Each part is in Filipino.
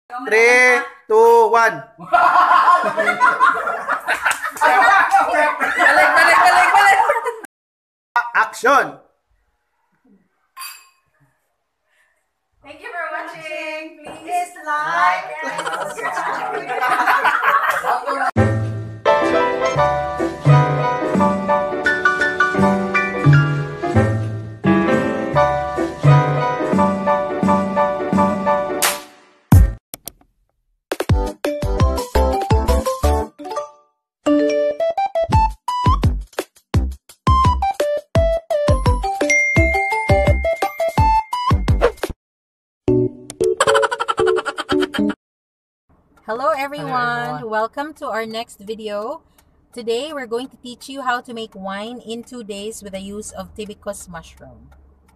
3, 2, 1. Balik. Action! Thank you for watching. Please like and subscribe. Hello everyone, welcome to our next video. Today we're going to teach you how to make wine in 2 days with the use of Tibicos mushroom.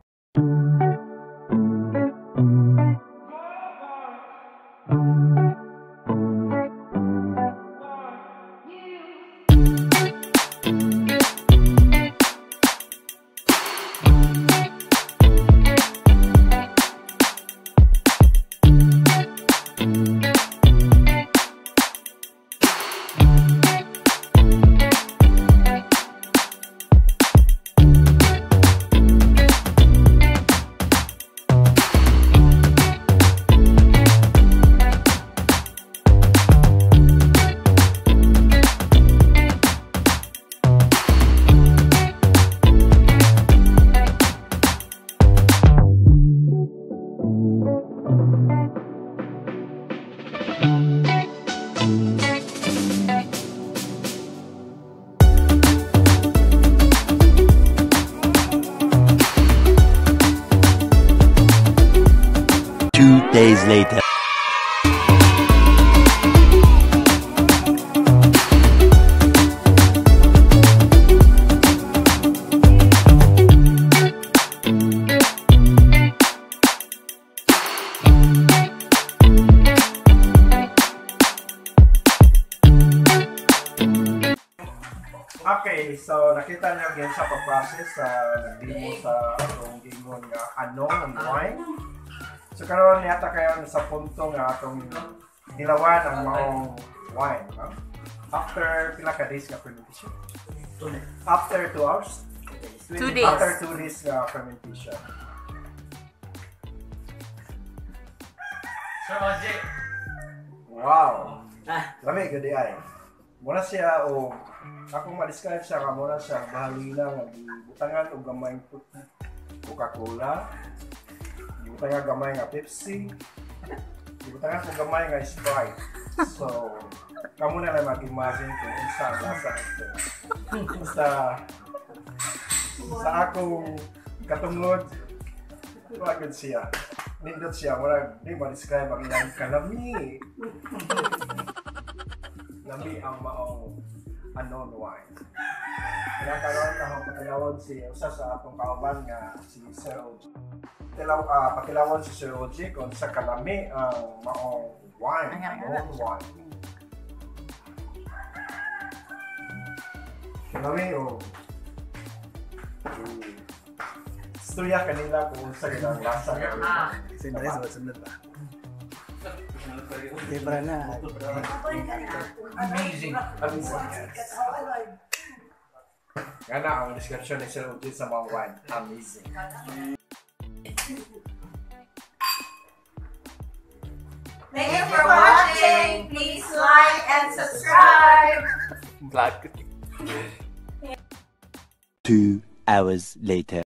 Days later. Okay, so nakita niyo again sa pag-process nag-demo sa atong gingon nga anong wine. So karon yata kayo sa punto nga atong dilawan ang maong wine. After pila ka days nga fermentation? After 2 hours? 2 days. After 2 days nga fermentation. Sir OJ. Wow! Lami gadi ay. Muna siya o akong ma-describe siya nga muna siya bahalina nga butangan og gamay Coca-Cola. Butangan gamay nga Pepsi. Butangan og gamay nga Sprite. So, kamo na lang mag-imagine kung unsa ang lasa ito. Sa akong katungod, wagod siya. Nindot siya, wala di ma-describe ang iyang kalami. Lami ang maong unknown wine. Kaya karon akong patilawon si usa sa atong kauban nga si Sir OJ. Patilawon si Sir OJ kung sa kalami ang maong wine, unknown wine. Kalami o istorya kanila kung sa ilang lasa. Sunod ba? Debra na. Amazing. Gana ang description ni Sir OJ sa mga wine. Amazing. Thank you for watching. Please like and subscribe. 2 hours later.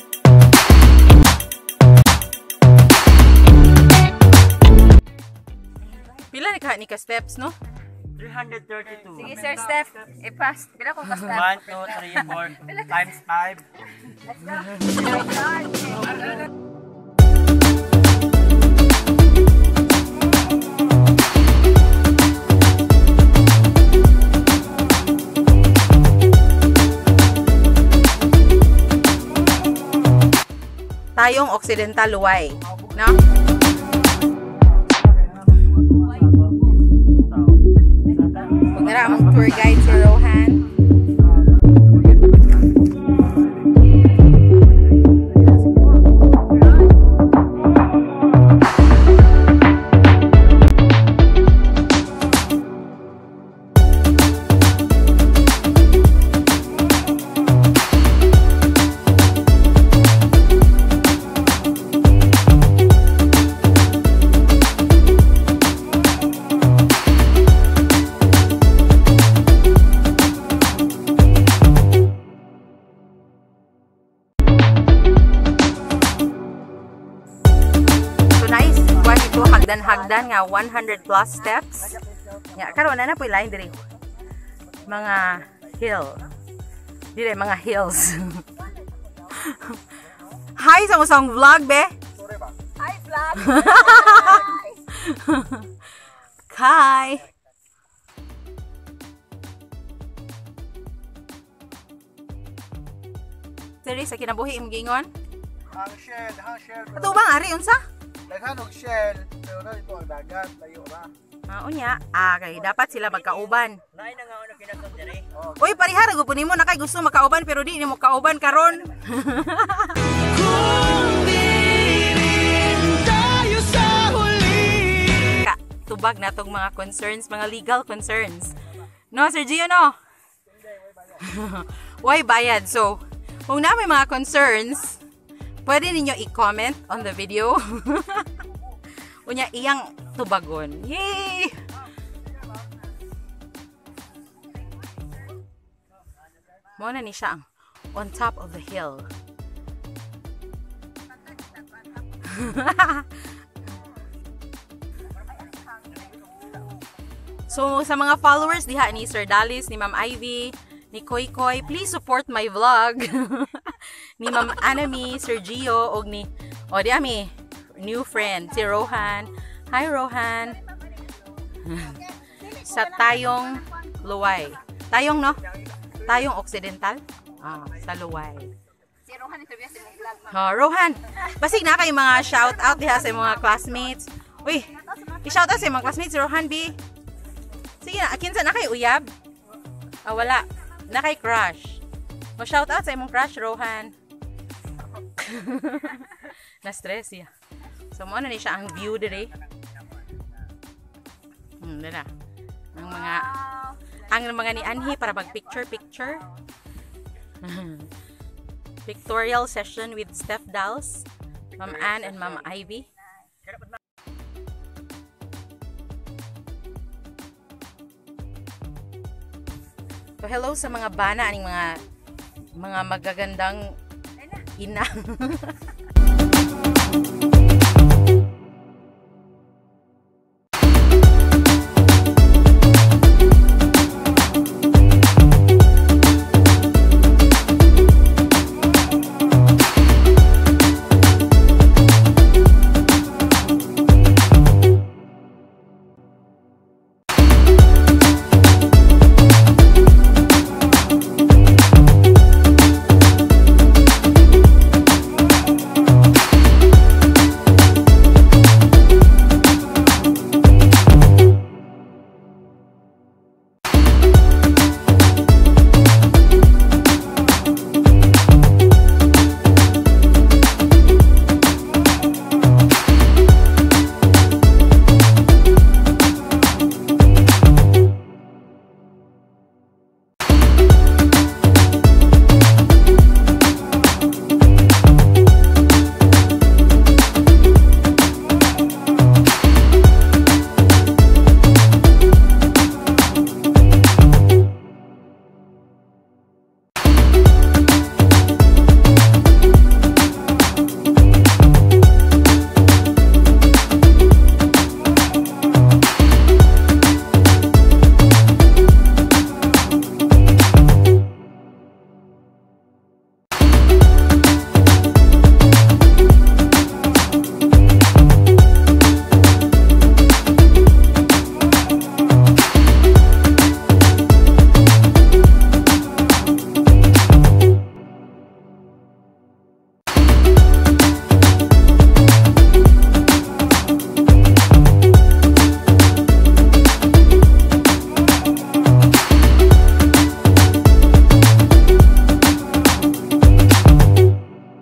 Pila ni ka steps, no? 332. Sige Sir Steph, i-pass. Pila kong ka Steph? 1, 2, 3, 4 times 5. Let's go. Tayong Occidental Loay, no? Magdara ang tour guide si Rohan. hagdan-hagdan nga 100 plus steps. Nya karon na po lain diri. Mga hill. Dire mga hills. Hi sa usang vlog be. Hi vlog. Hi. Diri sa kinabuhi imong gingon? Ang shell. Ato bang ari unsa? Daghan og shell, pero na ito ang dagat, layo ra. Unya, kay dapat sila magkauban. Lain na nga ano kinatong diri. Uy, parihara gud nimo na kay gusto makauban pero di nimo kauban karon. Tubag na tong mga concerns, mga legal concerns. No, Sir Gio, no? Why bayad? So, kung na may mga concerns, pwede ninyo i-comment on the video. Unya, iyang tubagon. Yay! Muna ni siya ang on top of the hill. So, sa mga followers diha ni Sir Dalis, ni Ma'am Ivy, ni Koy Koy, please support my vlog. Ni Ma'am Anami, Sir Gio, og ni, di ami, new friend, si Rohan. Hi, Rohan. Sa Tayong Loay. Tayong, no? Tayong Occidental? Sa Loay. Si Rohan interview sa mong vlog. Rohan, basig na kayo mga shout out diha sa mga classmates. Uy, i-shout out sa mga classmates, si Rohan, B. Sige na, kinsa na kay uyab? Wala. Na kay crush. Mo-shout out sa imong crush, Rohan. Na-stress siya. So, mo na ni siya ang view diri. Dala. Ang mga ni Anhi para mag-picture. Pictorial session with Steph Dals, Ma'am Ann and Ma'am Ivy. So, hello sa mga bana aning mga magagandang ina.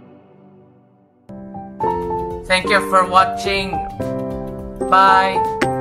Thank you for watching. Bye.